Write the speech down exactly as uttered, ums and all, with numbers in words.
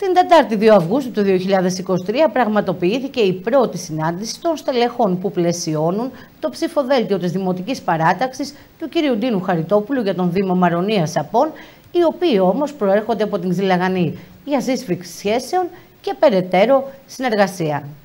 Την Τετάρτη δύο Αυγούστου του δύο χιλιάδες είκοσι τρία πραγματοποιήθηκε η πρώτη συνάντηση των στελεχών που πλαισιώνουν το ψηφοδέλτιο της Δημοτικής Παράταξης του κ. Ντίνου Χαριτόπουλου για τον Δήμο Μαρονίας Απών, οι οποίοι όμως προέρχονται από την Ξυλαγανή για σύσφυξη σχέσεων και περαιτέρω συνεργασία.